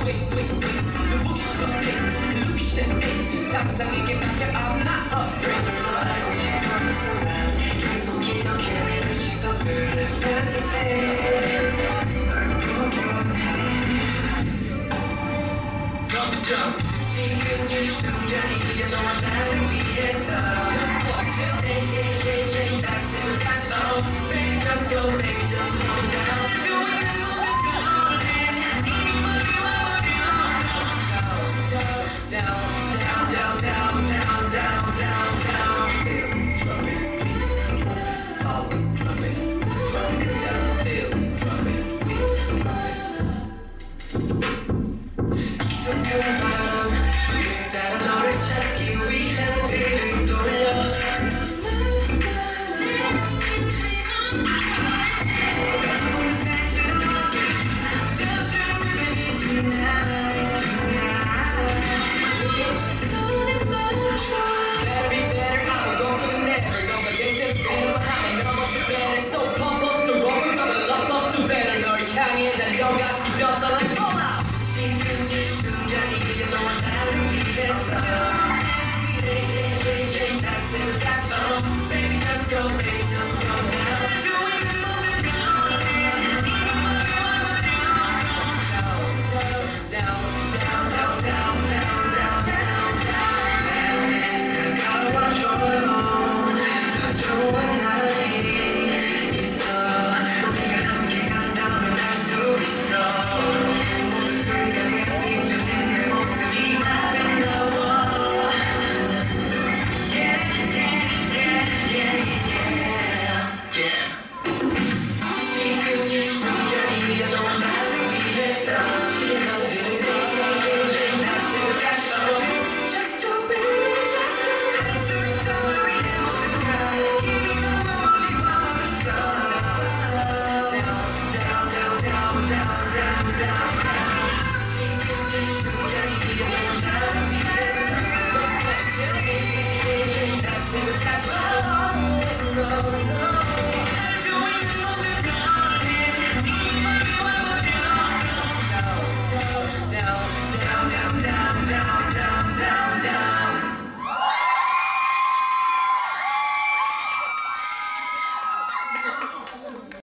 상상에게 맡겨 I'm not afraid 계속 기억해 내 시선들의 fantasy 널 보기 원해 지금 이 순간이 이제 너와 나를 위해서 Just watch it Hey hey hey hey that's it that's all Baby just go baby just go down So we can move it on in 이미 머리 와버려 Down down down down down down down down Feel drop it please follow drop it down Feel drop it please drop it 이 순간의 바람 따라 너를 찾기 위해 등을 돌려 어디서 보는 자연스러운 Dance to the rhythm tonight